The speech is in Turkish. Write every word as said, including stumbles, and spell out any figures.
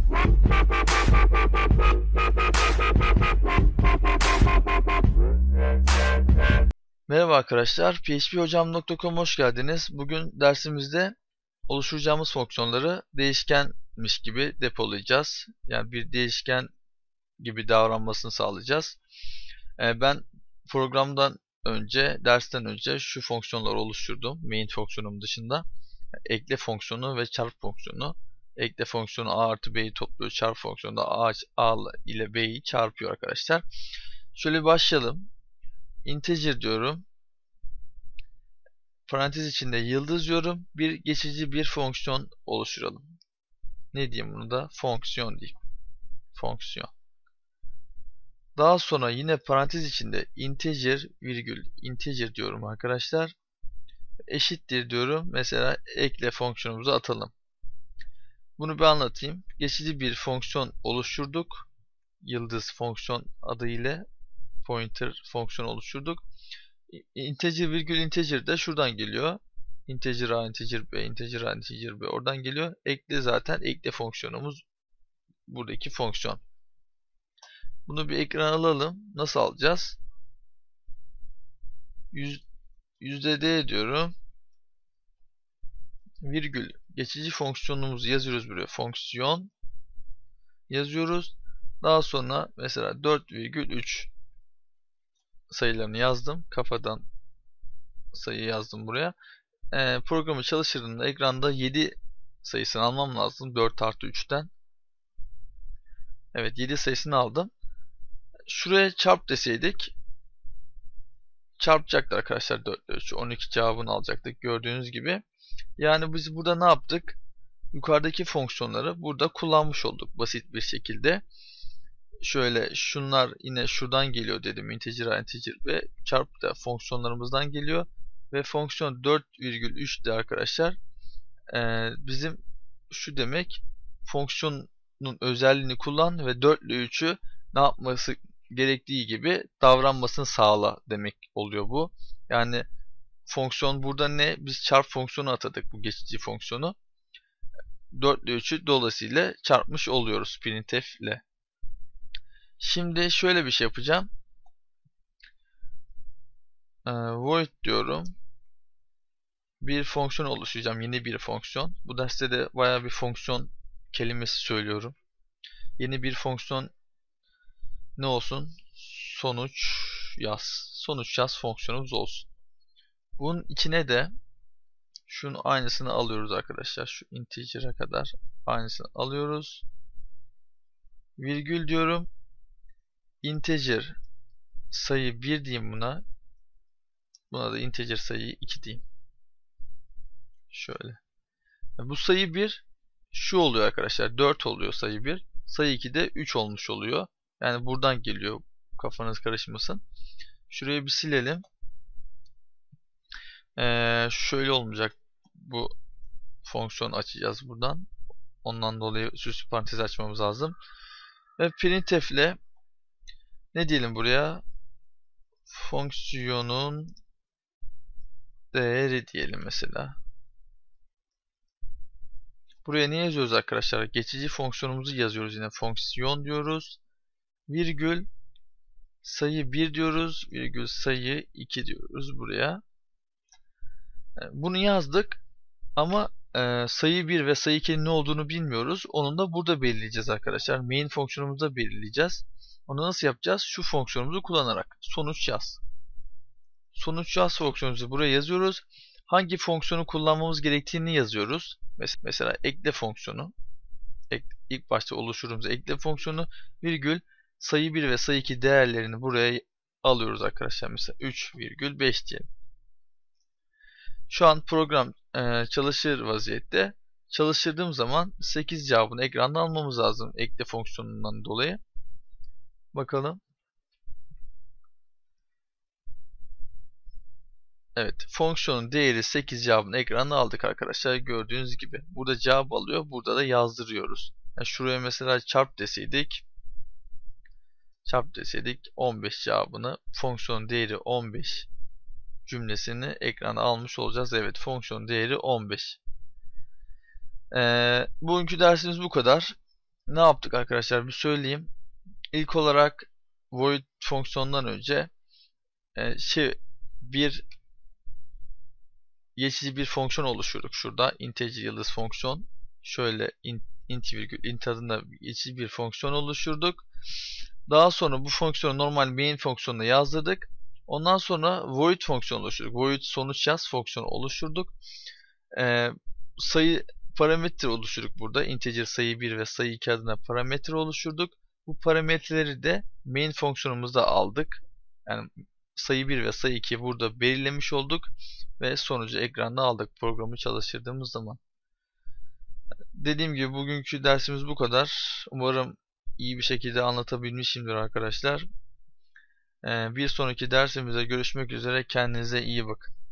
Merhaba arkadaşlar, p h p hocam nokta com'a hoş geldiniz. Bugün dersimizde oluşturacağımız fonksiyonları değişkenmiş gibi depolayacağız. Yani bir değişken gibi davranmasını sağlayacağız. Ee, ben programdan önce, dersten önce şu fonksiyonları oluşturdum. Main fonksiyonum dışında. Ekle fonksiyonu ve çarp fonksiyonu. Ekle fonksiyonu a artı b'yi topluyor. Çarp fonksiyonu da a, a ile b'yi çarpıyor arkadaşlar. Şöyle başlayalım. Integer diyorum. Parantez içinde yıldız diyorum. Bir geçici bir fonksiyon oluşturalım. Ne diyeyim bunu da? Fonksiyon diyeyim. Fonksiyon. Daha sonra yine parantez içinde integer virgül integer diyorum arkadaşlar. Eşittir diyorum. Mesela ekle fonksiyonumuzu atalım. Bunu bir anlatayım. Geçici bir fonksiyon oluşturduk. Yıldız fonksiyon adı ile pointer fonksiyon oluşturduk. Integer virgül integer de şuradan geliyor. Integer a, integer b, integer a, integer b oradan geliyor. Ekle zaten ekle fonksiyonumuz buradaki fonksiyon. Bunu bir ekrana alalım. Nasıl alacağız? Yüzde d diyorum. Virgül geçici fonksiyonumuzu yazıyoruz buraya. Fonksiyon yazıyoruz. Daha sonra mesela dört virgül üç sayılarını yazdım. Kafadan sayı yazdım buraya. Ee, programı çalıştırdığımda ekranda yedi sayısını almam lazım. dört artı üçten. Evet, yedi sayısını aldım. Şuraya çarp deseydik çarpacaktı arkadaşlar dört ile üçü. on iki cevabını alacaktık gördüğünüz gibi. Yani biz burada ne yaptık? Yukarıdaki fonksiyonları burada kullanmış olduk basit bir şekilde. Şöyle şunlar yine şuradan geliyor dedim. Integer a, integer b. Çarp da fonksiyonlarımızdan geliyor. Ve fonksiyon dört virgül üç de arkadaşlar ee, bizim şu demek, fonksiyonun özelliğini kullan ve dört ile üçü ne yapması gerektiği gibi davranmasını sağla demek oluyor bu. Yani fonksiyon burada ne? Biz çarp fonksiyonu atadık, bu geçici fonksiyonu. dört ile üçü dolayısıyla çarpmış oluyoruz printf ile. Şimdi şöyle bir şey yapacağım. Ee, void diyorum. Bir fonksiyon oluşturacağım. Yeni bir fonksiyon. Bu derste de bayağı bir fonksiyon kelimesi söylüyorum. Yeni bir fonksiyon ne olsun? Sonuç yaz. Sonuç yaz fonksiyonumuz olsun. Bunun içine de şunun aynısını alıyoruz arkadaşlar. Şu integer'a kadar aynısını alıyoruz. Virgül diyorum. Integer sayı bir diyeyim buna. Buna da integer sayı iki diyeyim. Şöyle. Bu sayı bir şu oluyor arkadaşlar. dört oluyor sayı bir. Sayı iki de üç olmuş oluyor. Yani buradan geliyor. Kafanız karışmasın. Şurayı bir silelim. Ee, şöyle olmayacak. Bu fonksiyonu açacağız buradan. Ondan dolayı süslü parantez açmamız lazım. Ve printf ile ne diyelim buraya? Fonksiyonun değeri diyelim mesela. Buraya ne yazıyoruz arkadaşlar? Geçici fonksiyonumuzu yazıyoruz yine. Fonksiyon diyoruz. Virgül sayı bir diyoruz. Virgül sayı iki diyoruz buraya. Bunu yazdık. Ama e, sayı bir ve sayı ikinin ne olduğunu bilmiyoruz. Onu da burada belirleyeceğiz arkadaşlar. Main fonksiyonumuzda belirleyeceğiz. Onu nasıl yapacağız? Şu fonksiyonumuzu kullanarak. Sonuç yaz. Sonuç yaz fonksiyonumuzu buraya yazıyoruz. Hangi fonksiyonu kullanmamız gerektiğini yazıyoruz. Mesela ekle fonksiyonu. İlk başta oluşturduğumuz ekle fonksiyonu virgül sayı bir ve sayı iki değerlerini buraya alıyoruz arkadaşlar. Mesela üç virgül beş diyelim. Şu an program e, çalışır vaziyette. Çalıştırdığım zaman sekiz cevabını ekranda almamız lazım. Ekle fonksiyonundan dolayı. Bakalım. Evet. Fonksiyonun değeri sekiz cevabını ekranda aldık arkadaşlar. Gördüğünüz gibi. Burada cevap alıyor. Burada da yazdırıyoruz. Yani şuraya mesela çarp deseydik. Çarp deseydik on beş cevabını, fonksiyonun değeri on beş cümlesini ekrana almış olacağız. Evet, fonksiyon değeri on beş. Ee, bugünkü dersimiz bu kadar. ne yaptık arkadaşlar bir söyleyeyim. İlk olarak void fonksiyondan önce e, şey bir geçici bir fonksiyon oluşturduk şurada. Integer yıldız fonksiyon. Şöyle int, int virgül int adında geçici bir fonksiyon oluşturduk. Daha sonra bu fonksiyonu normal main fonksiyonuna yazdırdık. Ondan sonra void fonksiyonu oluşturduk. Void sonuç yaz fonksiyonu oluşturduk. Ee, sayı parametre oluşturduk burada. Integer sayı bir ve sayı iki adına parametre oluşturduk. Bu parametreleri de main fonksiyonumuzda aldık. Yani sayı bir ve sayı ikiyi burada belirlemiş olduk ve sonucu ekranda aldık programı çalıştırdığımız zaman. Dediğim gibi bugünkü dersimiz bu kadar. Umarım iyi bir şekilde anlatabilmişimdir arkadaşlar. Ee, bir sonraki dersimizde görüşmek üzere. Kendinize iyi bakın.